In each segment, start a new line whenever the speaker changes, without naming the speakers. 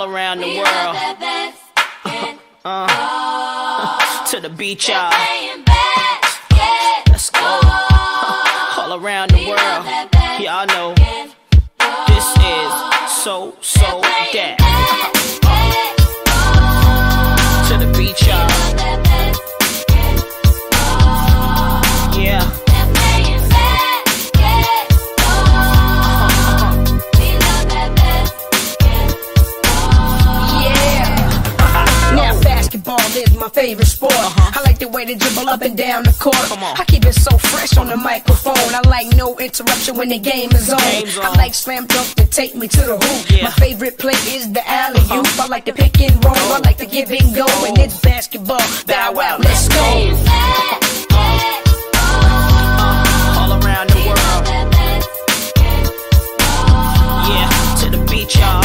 all around the world. To the beach, y'all. Let's go. All around the world. Y'all know this is so that. To the beach, y'all. Yeah.
Basketball is my favorite sport. I like the way they dribble up and down the court. I keep it so fresh on the microphone. I like no interruption when the game is on. I like slam dunk to take me to the hoop. My favorite play is the alley-oop. I like the pick and roll. I like the give and go. And it's basketball. Bow wow, let's go.
All around the world. Yeah, to the beach, y'all.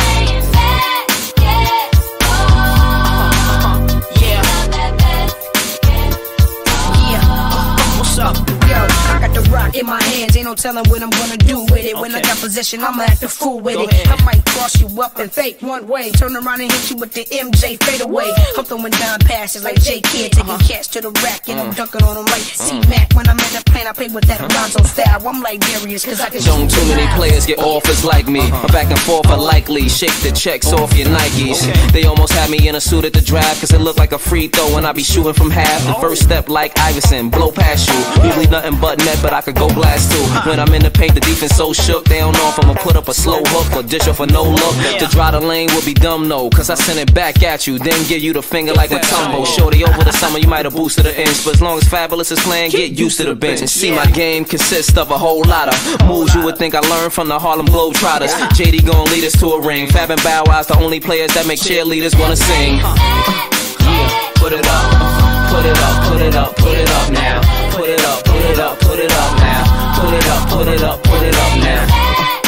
I got the rock in my hands, ain't no telling what I'm gonna do with it. When I got possession, I'ma act a fool with it. I might cross you up and fake one way, turn around and hit you with the MJ fadeaway. I'm throwing down passes like J Kidd, taking cats to the rack, and I'm dunking on them like C-Mac. When I'm in the plane, I play with that Alonzo style. I'm like Darius, cause I can
shoot too many players get offers like me. I'm back and forth are likely, shake the checks off your Nikes. They almost had me in a suit at the draft, cause it looked like a free throw when I be shooting from half. The first step like Iverson, blow past you. Usually nothing but net, but I could go blast too. When I'm in the paint, the defense so shook, they don't know if I'ma put up a slow hook or dish off a no look. To dry the lane would be dumb, no, cause I send it back at you, then give you the finger like a tumble. Shorty, over the summer you might have boosted an inch, but as long as Fabulous is playing, get used to the bench. And see, my game consists of a whole lot of moves you would think I learned from the Harlem Globetrotters. JD gon' lead us to a ring. Fab and Bow Wow's the only players that make cheerleaders wanna sing. Yeah, put it up, put it up, put it up, put it up now. Put it up, put it up, put it up now. Put it up, put it up, put it up now.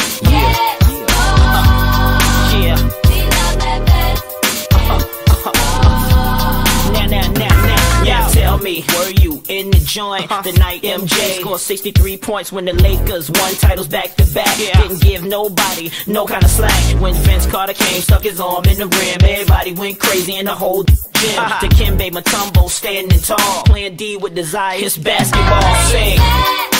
Tell me, were you in the joint the night MJ scored 63 points when the Lakers won titles back to back? Didn't give nobody no kind of slack. When Vince Carter came, stuck his arm in the rim, everybody went crazy in the whole gym. Dikembe Mutombo standing tall, playing D with desire. It's basketball, sing.